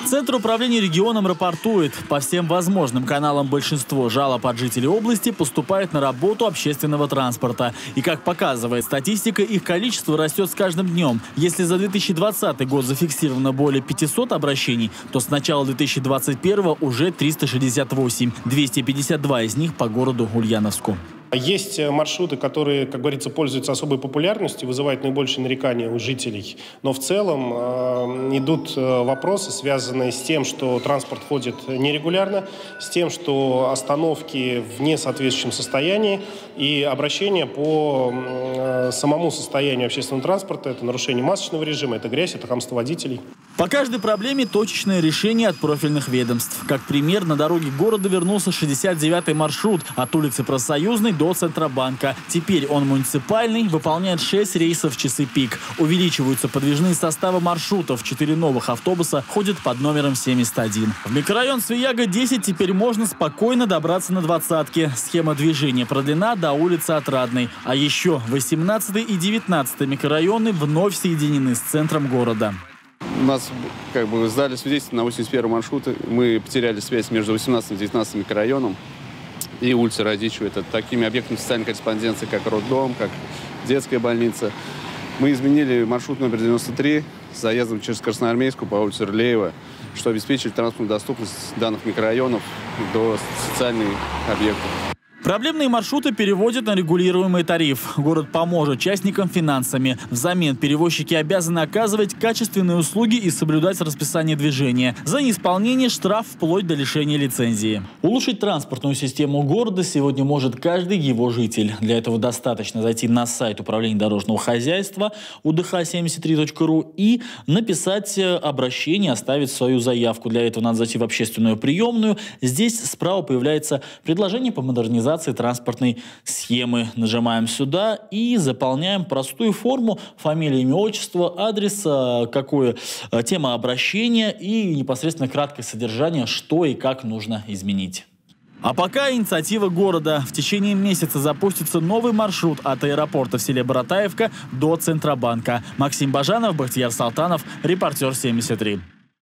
Центр управления регионом рапортует. По всем возможным каналам большинство жалоб от жителей области поступает на работу общественного транспорта. И как показывает статистика, их количество растет с каждым днем. Если за 2020 год зафиксировано более 500 обращений, то с начала 2021 уже 368. 252 из них по городу Ульяновску. Есть маршруты, которые, как говорится, пользуются особой популярностью, вызывают наибольшее нарекания у жителей. Но в целом идут вопросы, связанные с тем, что транспорт ходит нерегулярно, с тем, что остановки в несоответствующем состоянии и обращения по самому состоянию общественного транспорта. Это нарушение масочного режима, это грязь, это хамство водителей. По каждой проблеме точечное решение от профильных ведомств. Как пример, на дороге города вернулся 69-й маршрут от улицы Профсоюзной до Центробанка. Теперь он муниципальный, выполняет 6 рейсов в часы пик. Увеличиваются подвижные составы маршрутов. 4 новых автобуса ходят под номером 71. В микрорайон Свияга-10 теперь можно спокойно добраться на 20-ке. Схема движения продлена до улицы Отрадной. А еще 18-й и 19-й микрорайоны вновь соединены с центром города. У нас сдали свидетельство на 81-м маршруте. Мы потеряли связь между 18 и 19 микрорайоном и улицей Радичева. Это такими объектами социальной корреспонденции, как роддом, как детская больница. Мы изменили маршрут номер 93 с заездом через Красноармейскую по улице Рылеева, что обеспечивает транспортную доступность данных микрорайонов до социальных объектов. Проблемные маршруты переводят на регулируемый тариф. Город поможет частникам финансами. Взамен перевозчики обязаны оказывать качественные услуги и соблюдать расписание движения. За неисполнение штраф вплоть до лишения лицензии. Улучшить транспортную систему города сегодня может каждый его житель. Для этого достаточно зайти на сайт Управления дорожного хозяйства udh73.ru и написать обращение, оставить свою заявку. Для этого надо зайти в общественную приемную. Здесь справа появляется предложение по модернизации транспортной схемы. Нажимаем сюда и заполняем простую форму: фамилия, имя, отчество, адрес, какое тема обращения и непосредственно краткое содержание, что и как нужно изменить. А пока инициатива города. В течение месяца запустится новый маршрут от аэропорта в селе Боротаевка до Центробанка. Максим Бажанов, Бахтияр Салтанов, Репортер 73.